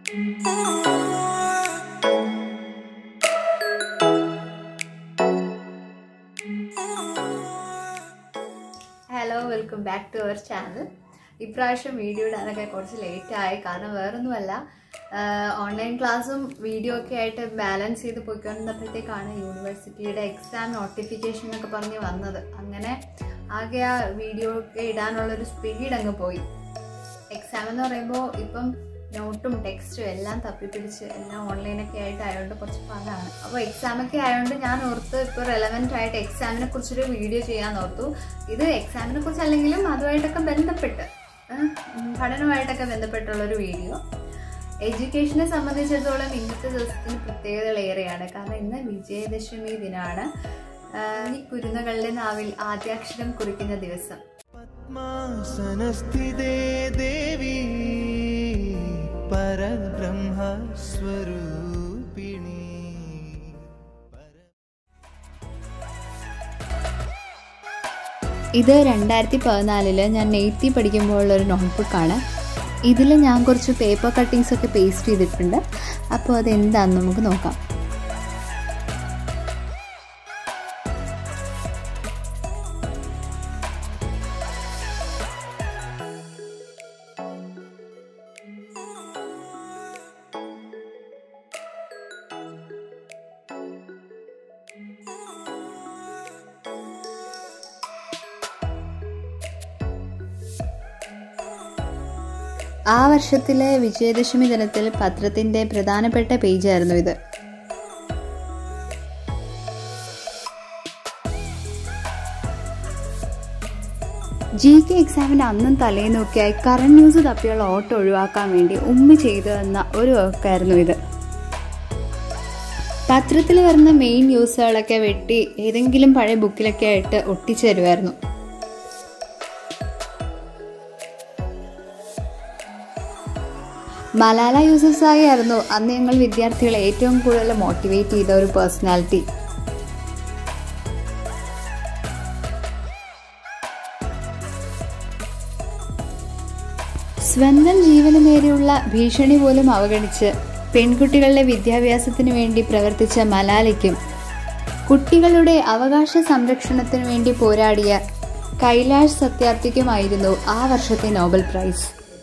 Hello, welcome back to our channel. ഇപ്രാവശ്യം video ഇടാനൊക്കെ കുറച്ച് ലേറ്റായി. കാരണം വേറൊന്നുമല്ല, ഓൺലൈൻ ക്ലാസ്സും വീഡിയോ ഒക്കെ ആയിട്ട് ബാലൻസ് ചെയ്ത് പോയിക്കൊണ്ടിരുന്നപ്പോഴത്തേക്കാണ് യൂണിവേഴ്സിറ്റിയുടെ എക്സാം നോട്ടിഫിക്കേഷൻ എന്നൊക്കെ പറഞ്ഞ് വന്നത്. അങ്ങനെ ആകെ ആ വീഡിയോ ഒക്കെ ഇടാനുള്ളൊരു സ്പീഡ് അങ്ങ് പോയി. എക്സാം എന്ന് പറയുമ്പോൾ ഇപ്പം നോട്ടും ടെക്സ്റ്റും എല്ലാം തപ്പിപ്പിടിച്ച് എല്ലാം ഓൺലൈനൊക്കെ ആയിട്ട് ആയതുകൊണ്ട് കുറച്ച് പാടാണ്. അപ്പോൾ എക്സാമൊക്കെ ആയതുകൊണ്ട് ഞാൻ ഓർത്ത് ഇപ്പോൾ റെലവെൻ്റ് ആയിട്ട് എക്സാമിനെ കുറിച്ചൊരു വീഡിയോ ചെയ്യാൻ ഓർത്തു. ഇത് എക്സാമിനെ കുറിച്ച് അല്ലെങ്കിലും അതുമായിട്ടൊക്കെ ബന്ധപ്പെട്ട് പഠനവുമായിട്ടൊക്കെ ബന്ധപ്പെട്ടുള്ളൊരു വീഡിയോ. എഡ്യൂക്കേഷനെ സംബന്ധിച്ചിടത്തോളം ഇന്നത്തെ ദിവസത്തിന് പ്രത്യേകതകൾ ഏറെയാണ്. കാരണം ഇന്ന് വിജയദശമി ദിനമാണ്. ഈ കുരുന്നുകളുടെ നാവിൽ ആദ്യാക്ഷരം കുറിക്കുന്ന ദിവസം. പത്മാസനസ്ഥിതേ ദേവി പരബ്രഹ്മസ്വരൂപിണി. ഇത് 2014 ഞാൻ 8th പഠിക്കുമ്പോഴുള്ളൊരു നോട്ട്ബുക്കാണ്. ഇതിൽ ഞാൻ കുറച്ച് പേപ്പർ കട്ടിങ്സ് ഒക്കെ പേസ്റ്റ് ചെയ്തിട്ടുണ്ട്. അപ്പോൾ അതെന്താണെന്ന് നമുക്ക് നോക്കാം. ആ വർഷത്തിലെ വിജയദശമി ദിനത്തിൽ പത്രത്തിൻ്റെ പ്രധാനപ്പെട്ട പേജായിരുന്നു ഇത്. GK എക്സാമിന് അന്നും തലേന്നൊക്കെയായി കറണ്ട് ന്യൂസ് തപ്പിയുള്ള ഓട്ടം ഒഴിവാക്കാൻ വേണ്ടി ഉമ്മ ചെയ്തു തന്ന ഒരു വർക്കായിരുന്നു ഇത്. പത്രത്തിൽ വരുന്ന മെയിൻ ന്യൂസുകളൊക്കെ വെട്ടി ഏതെങ്കിലും പഴയ ബുക്കിലൊക്കെ ആയിട്ട് ഒട്ടിച്ചു തരുമായിരുന്നു. മലാല യൂസഫ്സായി ആയിരുന്നു അന്ന് ഞങ്ങൾ വിദ്യാർത്ഥികളെ ഏറ്റവും കൂടുതൽ മോട്ടിവേറ്റ് ചെയ്ത ഒരു പേഴ്സണാലിറ്റി. സ്വന്തം ജീവന് നേരെയുള്ള ഭീഷണി പോലും അവഗണിച്ച് പെൺകുട്ടികളുടെ വിദ്യാഭ്യാസത്തിന് വേണ്ടി പ്രവർത്തിച്ച മലാലയ്ക്കും കുട്ടികളുടെ അവകാശ സംരക്ഷണത്തിനു വേണ്ടി പോരാടിയ കൈലാഷ് സത്യാർത്ഥിക്കുമായിരുന്നു ആ വർഷത്തെ നോബൽ പ്രൈസ്.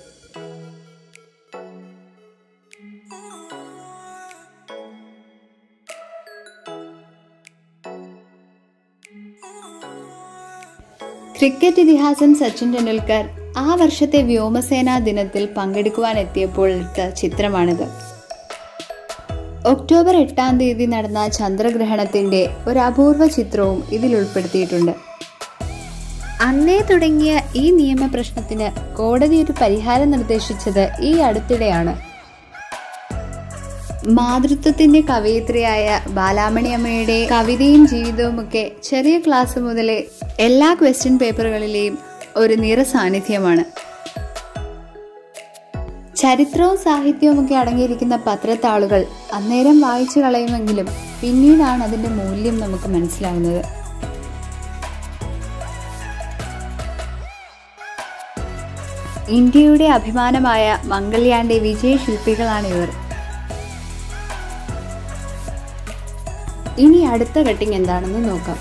ക്രിക്കറ്റ് ഇതിഹാസം സച്ചിൻ ടെണ്ടുൽക്കർ ആ വർഷത്തെ വ്യോമസേനാ ദിനത്തിൽ പങ്കെടുക്കുവാൻ എത്തിയപ്പോൾ എടുത്ത ചിത്രമാണിത്. ഒക്ടോബർ 8-ാം തീയതി നടന്ന ചന്ദ്രഗ്രഹണത്തിന്റെ ഒരു അപൂർവ ചിത്രവും ഇതിൽ ഉൾപ്പെടുത്തിയിട്ടുണ്ട്. അന്നേ തുടങ്ങിയ ഈ നിയമപ്രശ്നത്തിന് കോടതി ഒരു പരിഹാരം നിർദ്ദേശിച്ചത് ഈ അടുത്തിടെയാണ്. മാതൃത്വത്തിന്റെ കവയിത്രിയായ ബാലാമണി അമ്മയുടെ കവിതയും ജീവിതവുമൊക്കെ ചെറിയ ക്ലാസ് മുതലേ എല്ലാ ക്വസ്റ്റ്യൻ പേപ്പറുകളിലെയും ഒരു നിറ സാന്നിധ്യമാണ്. ചരിത്രവും സാഹിത്യവും ഒക്കെ അടങ്ങിയിരിക്കുന്ന പത്രത്താളുകൾ അന്നേരം വായിച്ചു കളയുമെങ്കിലും പിന്നീടാണ് അതിന്റെ മൂല്യം നമുക്ക് മനസ്സിലാവുന്നത്. ഇന്ത്യയുടെ അഭിമാനമായ മംഗൾയാന്റെ വിജയശില്പികളാണ് ഇവർ. ഇനി അടുത്ത കട്ടിങ് എന്താണെന്ന് നോക്കാം.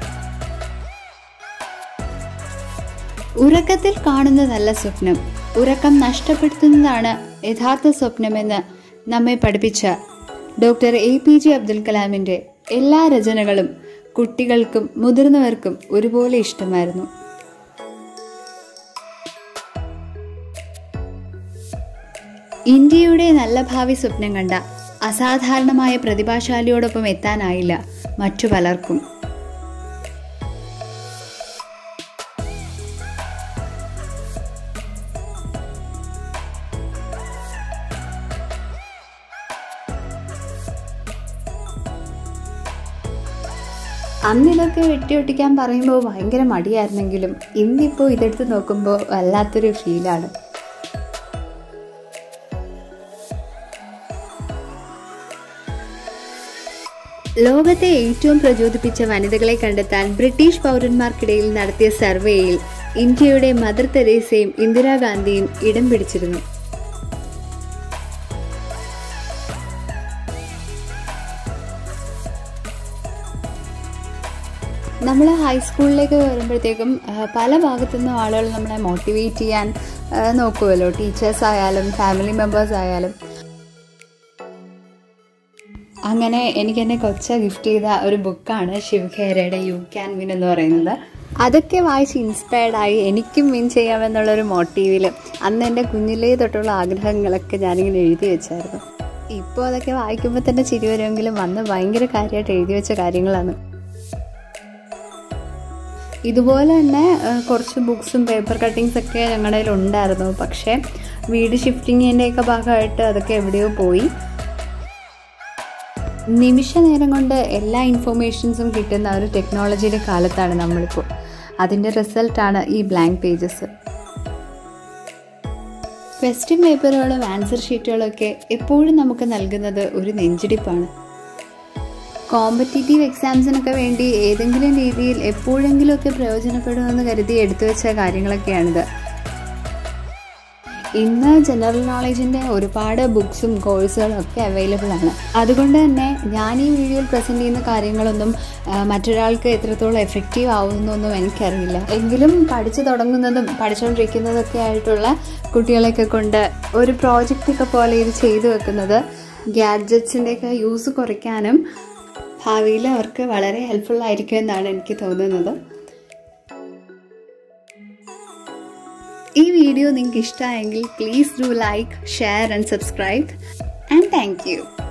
ഉറക്കത്തിൽ കാണുന്നതല്ല സ്വപ്നം, ഉറക്കം നഷ്ടപ്പെടുത്തുന്നതാണ് യഥാർത്ഥ സ്വപ്നമെന്ന് നമ്മെ പഠിപ്പിച്ച ഡോക്ടർ APJ അബ്ദുൽ കലാമിന്റെ എല്ലാ രചനകളും കുട്ടികൾക്കും മുതിർന്നവർക്കും ഒരുപോലെ ഇഷ്ടമായിരുന്നു. ഇന്ത്യയുടെ നല്ല ഭാവി സ്വപ്നം കണ്ട അസാധാരണമായ പ്രതിഭാശാലിയോടൊപ്പം എത്താനായില്ല മറ്റു പലർക്കും. അന്നിതൊക്കെ വെട്ടിയൊട്ടിക്കാൻ പറയുമ്പോൾ ഭയങ്കര മടിയായിരുന്നെങ്കിലും ഇന്നിപ്പോൾ ഇതെടുത്ത് നോക്കുമ്പോൾ വല്ലാത്തൊരു ഫീലാണ്. ലോകത്തെ ഏറ്റവും പ്രചോദിപ്പിച്ച വനിതകളെ കണ്ടെത്താൻ ബ്രിട്ടീഷ് പൗരന്മാർക്കിടയിൽ നടത്തിയ സർവേയിൽ ഇന്ത്യയുടെ മദർ തെരേസയും ഇന്ദിരാഗാന്ധിയും ഇടം പിടിച്ചിരുന്നു. നമ്മൾ ഹൈസ്കൂളിലേക്ക് വരുമ്പോഴത്തേക്കും പല ഭാഗത്തു നിന്നും ആളുകൾ നമ്മളെ മോട്ടിവേറ്റ് ചെയ്യാൻ നോക്കുമല്ലോ, ടീച്ചേഴ്സ് ആയാലും ഫാമിലി മെമ്പേഴ്സ് ആയാലും. അങ്ങനെ എനിക്കെന്നെ കൊച്ച ഗിഫ്റ്റ് ചെയ്ത ഒരു ബുക്കാണ് ശിവ് ഖേരയുടെ യു ക്യാൻ വിൻ എന്ന് പറയുന്നത്. അതൊക്കെ വായിച്ച് ഇൻസ്പയർഡായി എനിക്കും വിൻ ചെയ്യാമെന്നുള്ളൊരു മോട്ടീവിൽ അന്ന് എൻ്റെ കുഞ്ഞിലേ തൊട്ടുള്ള ആഗ്രഹങ്ങളൊക്കെ ഞാനിങ്ങനെ എഴുതി വെച്ചായിരുന്നു. ഇപ്പോൾ അതൊക്കെ വായിക്കുമ്പോൾ തന്നെ ചിരി വരുമെങ്കിലും അന്ന് ഭയങ്കര കാര്യമായിട്ട് എഴുതി വെച്ച കാര്യങ്ങളാണ്. ഇതുപോലെ തന്നെ കുറച്ച് ബുക്സും പേപ്പർ കട്ടിങ്സൊക്കെ ഞങ്ങളുടെ കയ്യിൽ ഉണ്ടായിരുന്നു. പക്ഷേ വീട് ഷിഫ്റ്റിങ്ങിൻ്റെയൊക്കെ ഭാഗമായിട്ട് അതൊക്കെ എവിടെയോ പോയി. നിമിഷ നേരം കൊണ്ട് എല്ലാ ഇൻഫോർമേഷൻസും കിട്ടുന്ന ഒരു ടെക്നോളജിയുടെ കാലത്താണ് നമ്മളിപ്പോൾ. അതിൻ്റെ റിസൾട്ടാണ് ഈ ബ്ലാങ്ക് പേജസ്. ക്വസ്റ്റ്യൻ പേപ്പറുകളും ആൻസർ ഷീറ്റുകളും ഒക്കെ എപ്പോഴും നമുക്ക് നൽകുന്നത് ഒരു നെഞ്ചിടിപ്പാണ്. കോമ്പറ്റീറ്റീവ് എക്സാംസിനൊക്കെ വേണ്ടി ഏതെങ്കിലും രീതിയിൽ എപ്പോഴെങ്കിലുമൊക്കെ പ്രയോജനപ്പെടുമെന്ന് കരുതി എടുത്തു വെച്ച കാര്യങ്ങളൊക്കെയാണിത്. ഇന്ന് ജനറൽ നോളജിൻ്റെ ഒരുപാട് ബുക്സും കോഴ്സുകളും ഒക്കെ അവൈലബിൾ ആണ്. അതുകൊണ്ട് തന്നെ ഞാൻ ഈ വീഡിയോയിൽ പ്രസൻറ്റ് ചെയ്യുന്ന കാര്യങ്ങളൊന്നും മറ്റൊരാൾക്ക് എത്രത്തോളം എഫക്റ്റീവ് ആവുന്നൊന്നും എനിക്കറിയില്ല. എങ്കിലും പഠിച്ചു തുടങ്ങുന്നതും പഠിച്ചുകൊണ്ടിരിക്കുന്നതൊക്കെ ആയിട്ടുള്ള കുട്ടികളെയൊക്കെ കൊണ്ട് ഒരു പ്രോജക്റ്റൊക്കെ പോലെ ഇത് ചെയ്തു വെക്കുന്നത് ഗാഡ്ജറ്റ്സിൻ്റെയൊക്കെ യൂസ് കുറയ്ക്കാനും ഭാവിയിൽ അവർക്ക് വളരെ ഹെൽപ്ഫുൾ ആയിരിക്കും എന്നാണ് എനിക്ക് തോന്നുന്നത്. ഈ വീഡിയോ നിങ്ങൾക്ക് ഇഷ്ടമായെങ്കിൽ please do like, share and subscribe and thank U.